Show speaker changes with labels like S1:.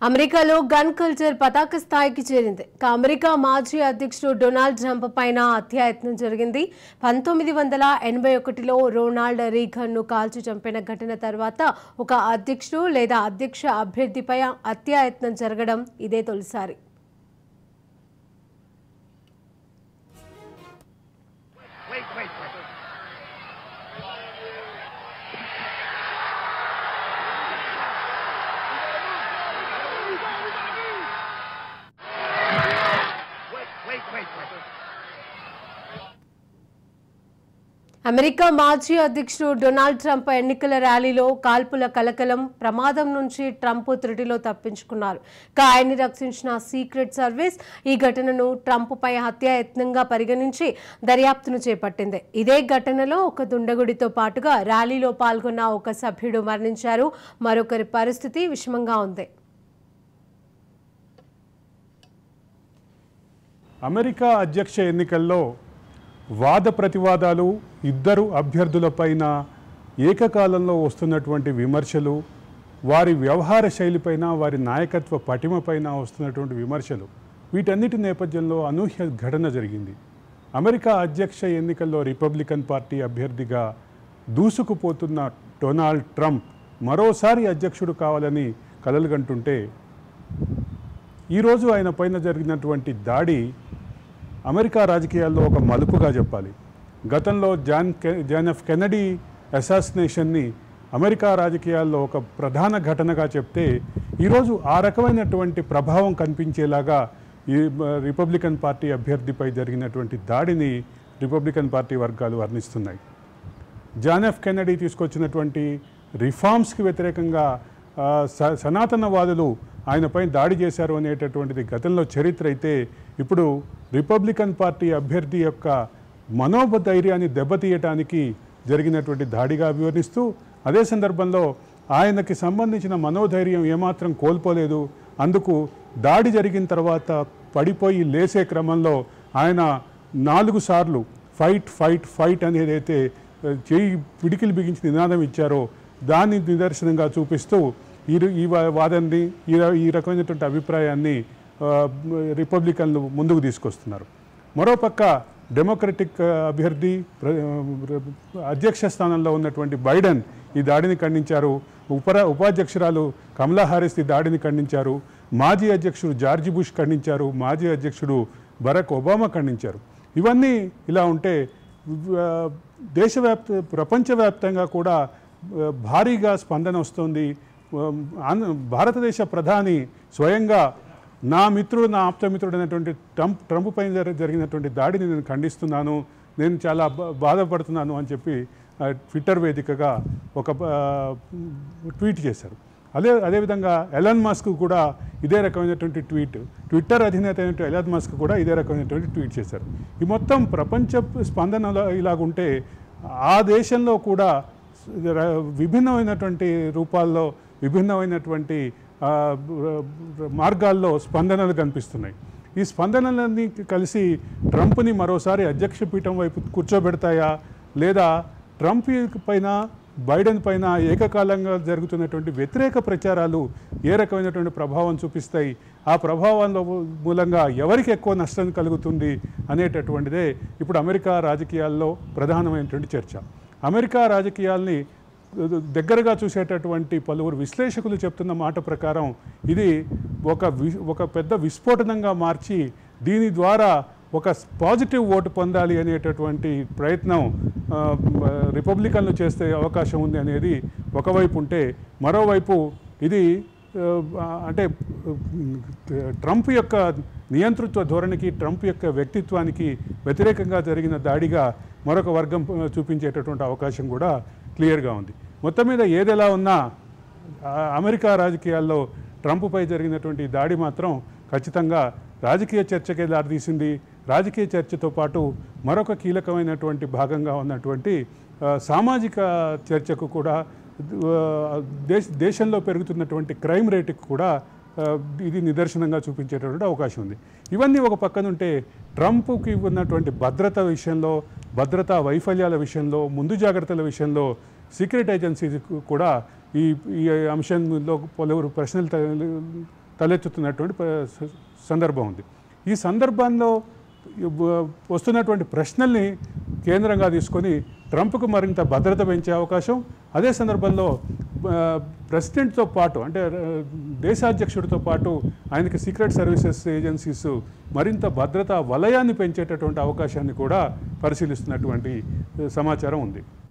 S1: అమెరికాలో gun culture పతాక స్థాయికి చేరింది. అమెరికా మాజీ అధ్యక్షుడు డొనాల్డ్ ట్రంప్ పైన హత్యాయత్నం జరిగింది. 1981లో రొనాల్డ్ రీగన్ను కాల్చి చంపిన ఘటన తర్వాత ఒక అధ్యక్షుడు లేదా అధ్యక్ష అభ్యర్థిపై హత్యాయత్నం జరగడం ఇదే తొలిసారి. అమెరికా మాజీ అధ్యక్షుడు డొనాల్డ్ ట్రంప్ ఎన్నికల ర్యాలీలో కాల్పుల కలకలం, ప్రమాదం నుంచి ట్రంప్ త్రుటిలో తప్పించుకున్నారు. ఆయన్ని రక్షించిన సీక్రెట్ సర్వీస్ ఈ ఘటనను ట్రంప్ పై హత్యాయత్నంగా పరిగణించి దర్యాప్తును చేపట్టింది. ఇదే ఘటనలో ఒక దుండగుడితో పాటుగా ర్యాలీలో పాల్గొన్న ఒక సభ్యుడు మరణించారు. మరొకరి పరిస్థితి విషమంగా ఉంది.
S2: అమెరికా అధ్యక్ష ఎన్నికల్లో వాద ప్రతివాదాలు, ఇద్దరు అభ్యర్థులపైన ఏకకాలంలో వస్తున్నటువంటి విమర్శలు, వారి వ్యవహార శైలిపైన, వారి నాయకత్వ పటిమపైన వస్తున్నటువంటి విమర్శలు, వీటన్నిటి నేపథ్యంలో అనూహ్య ఘటన జరిగింది. అమెరికా అధ్యక్ష ఎన్నికల్లో రిపబ్లికన్ పార్టీ అభ్యర్థిగా దూసుకుపోతున్న డొనాల్డ్ ట్రంప్ మరోసారి అధ్యక్షుడు కావాలని కలలుగంటుంటే ఈరోజు ఆయన పైన జరిగినటువంటి దాడి అమెరికా రాజకీయాల్లో ఒక మలుపుగా చెప్పాలి. గతంలో జాన్ ఎఫ్ కెనడీ అసాసినేషన్ని అమెరికా రాజకీయాల్లో ఒక ప్రధాన ఘటనగా చెప్తే ఈరోజు ఆ రకమైనటువంటి ప్రభావం కనిపించేలాగా ఈ రిపబ్లికన్ పార్టీ అభ్యర్థిపై జరిగినటువంటి దాడిని రిపబ్లికన్ పార్టీ వర్గాలు వర్ణిస్తున్నాయి. జాన్ ఎఫ్ కెనడీ తీసుకొచ్చినటువంటి రిఫార్మ్స్కి వ్యతిరేకంగా సనాతనవాదులు ఆయనపై దాడి చేశారు అనేటటువంటిది గతంలో చరిత్ర అయితే, ఇప్పుడు రిపబ్లికన్ పార్టీ అభ్యర్థి యొక్క మనోధైర్యాన్ని దెబ్బతీయటానికి జరిగినటువంటి దాడిగా వివరిస్తూ, అదే సందర్భంలో ఆయనకి సంబంధించిన మనోధైర్యం ఏమాత్రం కోల్పోలేదు, అందుకు దాడి జరిగిన తర్వాత పడిపోయి లేసే క్రమంలో ఆయన 4 సార్లు ఫైట్ ఫైట్ ఫైట్ అనేదైతే చేయి పిడికిలు బిగించి నినాదం ఇచ్చారో దాన్ని నిదర్శనంగా చూపిస్తూ ఈ వాదాన్ని, ఈ రకమైనటువంటి అభిప్రాయాన్ని రిపబ్లికన్లు ముందుకు తీసుకొస్తున్నారు. మరోపక్క డెమోక్రటిక్ అభ్యర్థి అధ్యక్ష స్థానంలో ఉన్నటువంటి బైడెన్ ఈ దాడిని ఖండించారు. ఉపాధ్యక్షురాలు కమలా హారిస్ ఈ దాడిని ఖండించారు. మాజీ అధ్యక్షుడు జార్జ్ బుష్ ఖండించారు. మాజీ అధ్యక్షుడు బరాక్ ఒబామా ఖండించారు. ఇవన్నీ ఇలా ఉంటే ప్రపంచవ్యాప్తంగా కూడా భారీగా స్పందన వస్తుంది. భారతదేశ ప్రధాని స్వయంగా నా మిత్రుడు, నా ఆప్తమిత్రుడు అనేటువంటి ట్రంప్ పైన జరిగినటువంటి దాడిని నేను ఖండిస్తున్నాను, నేను చాలా బాధపడుతున్నాను అని చెప్పి ట్విట్టర్ వేదికగా ఒక ట్వీట్ చేశారు. అదేవిధంగా ఎలాన్ మస్క్ కూడా ఇదే రకమైనటువంటి ట్విట్టర్ అధినేత అయినటువంటి ఎలాన్ మస్క్ కూడా ఇదే రకమైనటువంటి ట్వీట్ చేశారు. ఈ మొత్తం ప్రపంచ స్పందన ఇలాగుంటే ఆ దేశంలో కూడా విభిన్నమైనటువంటి రూపాల్లో, విభిన్నమైనటువంటి మార్గాల్లో స్పందనలు కనిపిస్తున్నాయి. ఈ స్పందనలన్నీ కలిసి ట్రంప్ని మరోసారి అధ్యక్ష పీఠం వైపు కూర్చోబెడతాయా, లేదా ట్రంప్ పైన బైడెన్ పైన ఏకకాలంగా జరుగుతున్నటువంటి వ్యతిరేక ప్రచారాలు ఏ రకమైనటువంటి ప్రభావం చూపిస్తాయి, ఆ ప్రభావంలో మూలంగా ఎవరికి ఎక్కువ నష్టం కలుగుతుంది అనేటటువంటిదే ఇప్పుడు అమెరికా రాజకీయాల్లో ప్రధానమైనటువంటి చర్చ. అమెరికా రాజకీయాల్ని దగ్గరగా చూసేటటువంటి పలువురు విశ్లేషకులు చెప్తున్న మాట ప్రకారం ఇది ఒక పెద్ద విస్ఫోటనంగా మార్చి దీని ద్వారా ఒక పాజిటివ్ ఓటు పొందాలి అనేటటువంటి ప్రయత్నం రిపబ్లికన్లు చేసే అవకాశం ఉంది అనేది ఒకవైపు ఉంటే, మరోవైపు ఇది అంటే ట్రంప్ యొక్క నియంతృత్వ ధోరణికి, ట్రంప్ యొక్క వ్యక్తిత్వానికి వ్యతిరేకంగా జరిగిన దాడిగా మరొక వర్గం చూపించేటటువంటి అవకాశం కూడా క్లియర్గా ఉంది. మొత్తం మీద ఏదెలా ఉన్నా అమెరికా రాజకీయాల్లో ట్రంప్పై జరిగినటువంటి దాడి మాత్రం ఖచ్చితంగా రాజకీయ చర్చకే దారితీసింది. రాజకీయ చర్చతో పాటు మరొక కీలకమైనటువంటి భాగంగా ఉన్నటువంటి సామాజిక చర్చకు కూడా, దేశంలో పెరుగుతున్నటువంటి క్రైమ్ రేటుకు కూడా ఇది నిదర్శనంగా చూపించేటటువంటి అవకాశం ఉంది. ఇవన్నీ ఒక పక్కనుంటే ట్రంప్కి ఉన్నటువంటి భద్రత విషయంలో, భద్రతా వైఫల్యాల విషయంలో, ముందు జాగ్రత్తల విషయంలో సీక్రెట్ ఏజెన్సీస్ కూడా ఈ అంశంలో పలువురు ప్రశ్నలు తలెత్తుతున్నటువంటి సందర్భం ఉంది. ఈ సందర్భంలో వస్తున్నటువంటి ప్రశ్నల్ని కేంద్రంగా తీసుకొని ట్రంప్కు మరింత భద్రత పెంచే అవకాశం, అదే సందర్భంలో ప్రెసిడెంట్తో పాటు అంటే దేశాధ్యక్షుడితో పాటు ఆయనకి సీక్రెట్ సర్వీసెస్ ఏజెన్సీస్ మరింత భద్రతా వలయాన్ని పెంచేటటువంటి అవకాశాన్ని కూడా పరిశీలిస్తున్నటువంటి సమాచారం ఉంది.